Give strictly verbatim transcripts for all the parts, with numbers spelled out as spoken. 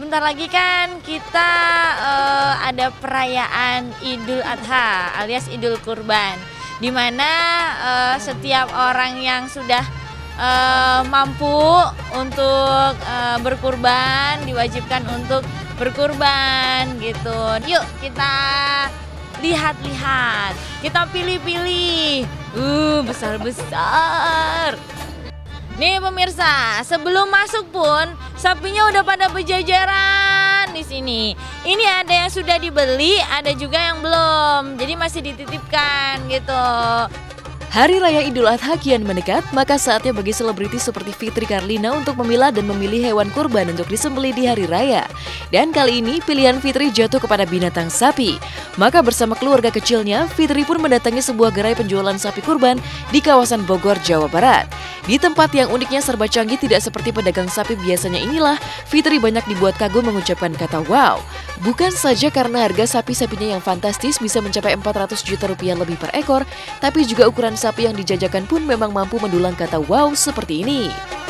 sebentar lagi kan kita uh, ada perayaan Idul Adha alias Idul Kurban, di mana uh, setiap orang yang sudah uh, mampu untuk uh, berkurban diwajibkan untuk berkurban gitu. Yuk kita lihat-lihat, kita pilih-pilih, uh besar-besar. Nih pemirsa, sebelum masuk pun sapinya udah pada berjajaran di sini. Ini ada yang sudah dibeli, ada juga yang belum. Jadi masih dititipkan gitu. Hari Raya Idul Adha kian mendekat, maka saatnya bagi selebritis seperti Fitri Karlina untuk memilah dan memilih hewan kurban untuk disembelih di hari raya. Dan kali ini pilihan Fitri jatuh kepada binatang sapi. Maka bersama keluarga kecilnya, Fitri pun mendatangi sebuah gerai penjualan sapi kurban di kawasan Bogor, Jawa Barat. Di tempat yang uniknya serba canggih tidak seperti pedagang sapi biasanya inilah, Fitri banyak dibuat kagum mengucapkan kata wow. Bukan saja karena harga sapi-sapinya yang fantastis bisa mencapai empat ratus juta rupiah lebih per ekor, tapi juga ukuran sapi yang dijajakan pun memang mampu mendulang kata wow seperti ini.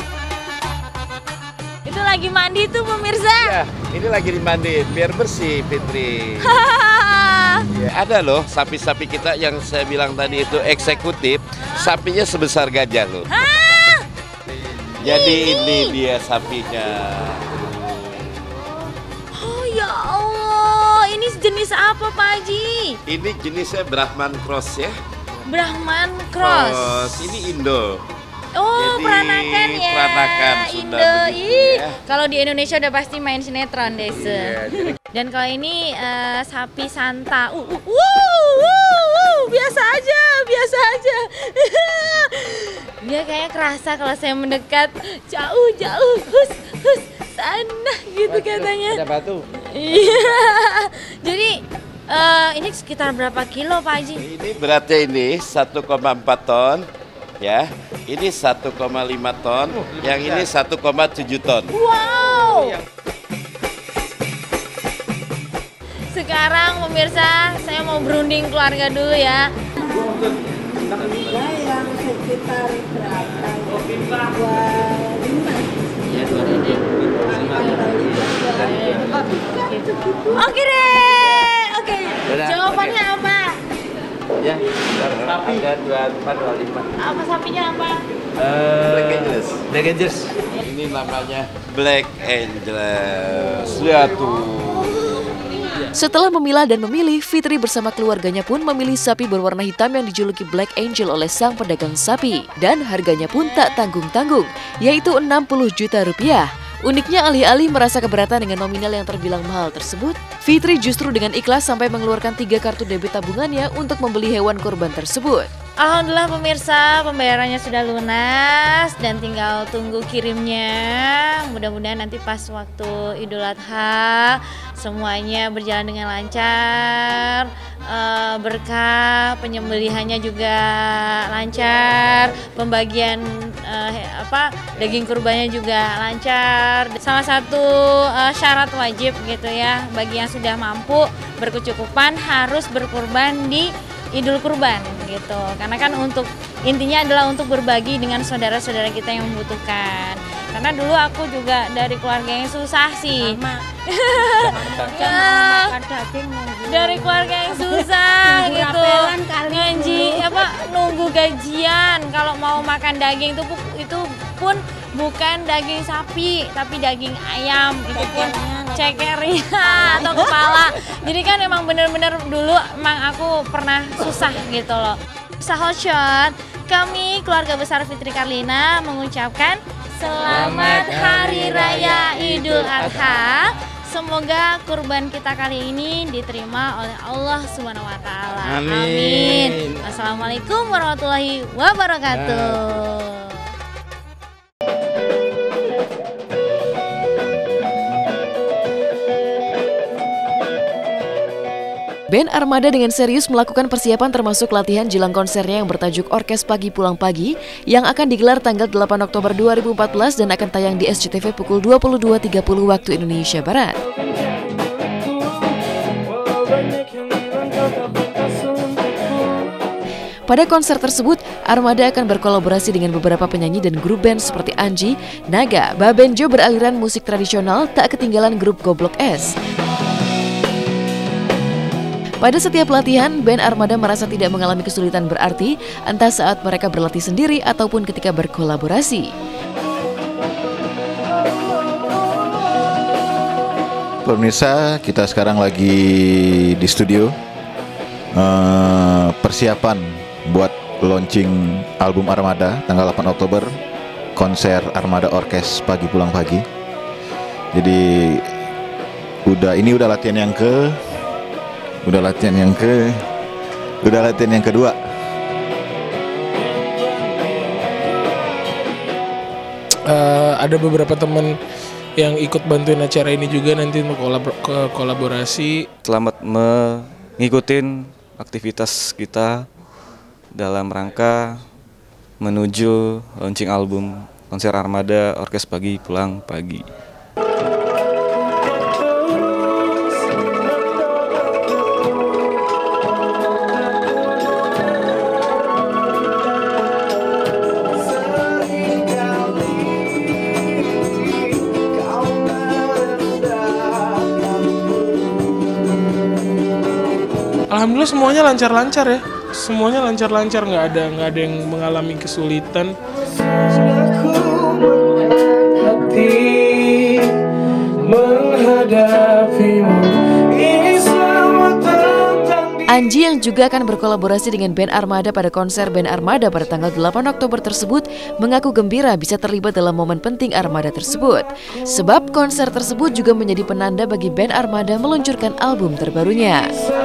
Itu lagi mandi tuh pemirsa. Ya, ini lagi dimandiin biar bersih Fitri. Ya, ada loh sapi-sapi kita yang saya bilang tadi itu eksekutif, sapinya sebesar gajah loh. Hah? Jadi ini. ini dia sapinya. Oh ya Allah, ini jenis apa Pak Haji? Ini jenisnya Brahman Cross ya. Brahman Cross. Cross. Ini Indo. Oh, jadi, peranakan ya. Peranakan Indo. begitu, ya. Kalau di Indonesia udah pasti main sinetron deh. Iya, jadi... Dan kalau ini uh, sapi Santa. Uh, uh, uh, uh, uh, biasa aja, biasa aja. Dia kayak kerasa kalau saya mendekat jauh, jauh, hus, hus, sana gitu Mas, katanya. Ada batu. Iya. Jadi uh, ini sekitar berapa kilo Pak Haji? Ini beratnya ini satu koma empat ton. Ya, ini satu koma lima ton, oh, yang ini satu koma tujuh ton. Wow. Sekarang pemirsa, saya mau berunding keluarga dulu ya. Yang sekitar berapa? Dua lima. Oke deh, oke. Jawabannya apa? Ya, sapi ada dua empat dua lima. Apa sapinya apa? Uh, Black Angels. Black Angels. Ini namanya Black Angels. Lihat tuh. Setelah memilah dan memilih, Fitri bersama keluarganya pun memilih sapi berwarna hitam yang dijuluki Black Angel oleh sang pedagang sapi. Dan harganya pun tak tanggung-tanggung, yaitu enam puluh juta rupiah. Uniknya alih-alih merasa keberatan dengan nominal yang terbilang mahal tersebut, Fitri justru dengan ikhlas sampai mengeluarkan tiga kartu debit tabungannya untuk membeli hewan kurban tersebut. Alhamdulillah pemirsa, pembayarannya sudah lunas dan tinggal tunggu kirimnya. Mudah-mudahan nanti pas waktu Idul Adha semuanya berjalan dengan lancar, uh, berkah, penyembelihannya juga lancar, pembagian uh, apa daging kurbannya juga lancar. Salah satu uh, syarat wajib gitu ya bagi yang sudah mampu berkecukupan harus berkurban di Idul Kurban gitu, karena kan untuk intinya adalah untuk berbagi dengan saudara-saudara kita yang membutuhkan. Karena dulu aku juga dari keluarga yang susah sih. Ya, dari keluarga yang susah gitu, ngaji apa nunggu gajian kalau mau makan daging itu itu pun bukan daging sapi tapi daging ayam, itu pun cekernya atau kepala. Jadi kan emang bener-bener dulu emang aku pernah susah gitu loh. Sahot Shot, kami keluarga besar Fitri Karlina mengucapkan Selamat Hari Raya Idul Adha. Semoga kurban kita kali ini diterima oleh Allah Subhanahu wa taala. Amin. Amin. Assalamualaikum warahmatullahi wabarakatuh. Band Armada dengan serius melakukan persiapan termasuk latihan jelang konsernya yang bertajuk Orkes Pagi Pulang Pagi yang akan digelar tanggal delapan Oktober dua ribu empat belas dan akan tayang di S C T V pukul dua puluh dua tiga puluh waktu Indonesia Barat. Pada konser tersebut Armada akan berkolaborasi dengan beberapa penyanyi dan grup band seperti Anji, Naga, Babenjo beraliran musik tradisional, tak ketinggalan grup Goblok S. Pada setiap latihan, band Armada merasa tidak mengalami kesulitan berarti, entah saat mereka berlatih sendiri ataupun ketika berkolaborasi. Pemirsa, kita sekarang lagi di studio uh, persiapan buat launching album Armada tanggal delapan Oktober, konser Armada Orkes Pagi Pulang Pagi. Jadi udah ini udah latihan yang ke udah latihan yang ke udah latihan yang kedua. Uh, ada beberapa teman yang ikut bantuin acara ini juga nanti untuk kolabor kolaborasi. Selamat mengikuti aktivitas kita dalam rangka menuju launching album konser Armada Orkes Pagi Pulang Pagi. Alhamdulillah semuanya lancar-lancar ya, semuanya lancar-lancar, nggak ada nggak ada yang mengalami kesulitan. Anji yang juga akan berkolaborasi dengan band Armada pada konser band Armada pada tanggal delapan Oktober tersebut mengaku gembira bisa terlibat dalam momen penting Armada tersebut. Sebab konser tersebut juga menjadi penanda bagi band Armada meluncurkan album terbarunya.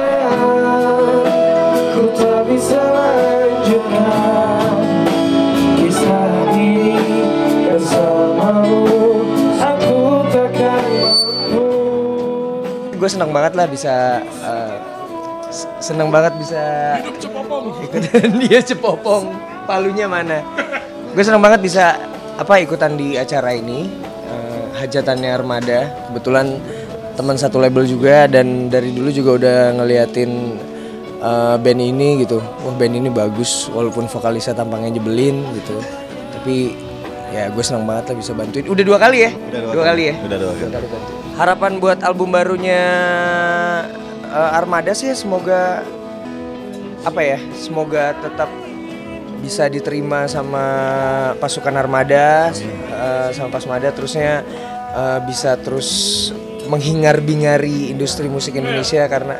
Ku tak bisa lanjutkan kisah ini bersamamu, aku takkan mampu. Gue senang banget lah bisa uh, senang banget bisa ikutan dia cepopong, palunya mana. Gue senang banget bisa apa ikutan di acara ini, uh, hajatannya Armada. Kebetulan teman satu label juga dan dari dulu juga udah ngeliatin uh, band ini gitu. Wah, band ini bagus walaupun vokalisnya tampangnya jebelin gitu. Tapi ya gue senang banget lah bisa bantuin. Udah dua kali ya? Udah dua, dua kali. kali ya? Udah dua kali. Dua kali bantuin. Harapan buat album barunya uh, Armada sih semoga apa ya? Semoga tetap bisa diterima sama pasukan Armada, uh, sama Pasmada, terusnya uh, bisa terus menghingar-bingari industri musik Indonesia karena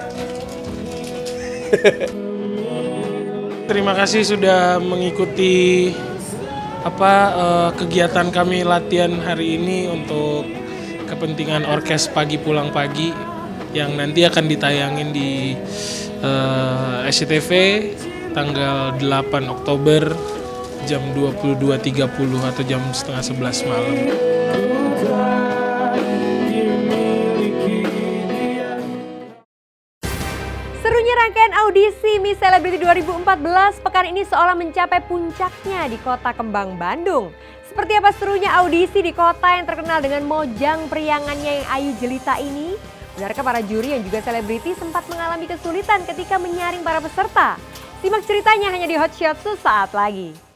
terima kasih sudah mengikuti apa uh, kegiatan kami latihan hari ini untuk kepentingan Orkes Pagi Pulang Pagi yang nanti akan ditayangin di uh, S C T V tanggal delapan Oktober jam dua puluh dua tiga puluh atau jam setengah sebelas malam. Serunya rangkaian audisi Miss Celebrity dua ribu empat belas pekan ini seolah mencapai puncaknya di Kota Kembang, Bandung. Seperti apa serunya audisi di kota yang terkenal dengan mojang periangannya yang ayu jelita ini? Benarkah para juri yang juga selebriti sempat mengalami kesulitan ketika menyaring para peserta? Simak ceritanya hanya di Hot Shot sesaat lagi.